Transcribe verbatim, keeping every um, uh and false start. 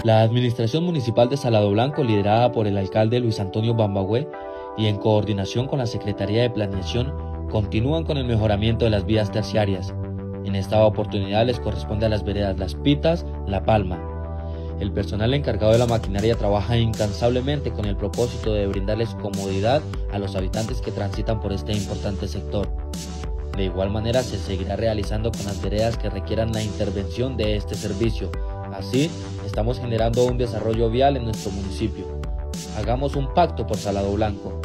La Administración Municipal de Salado Blanco, liderada por el alcalde Luis Antonio Bambagüe y en coordinación con la Secretaría de Planeación, continúan con el mejoramiento de las vías terciarias. En esta oportunidad les corresponde a las veredas Las Pitas, La Palma. El personal encargado de la maquinaria trabaja incansablemente con el propósito de brindarles comodidad a los habitantes que transitan por este importante sector. De igual manera se seguirá realizando con las veredas que requieran la intervención de este servicio. Así, estamos generando un desarrollo vial en nuestro municipio. Hagamos un pacto por Salado Blanco.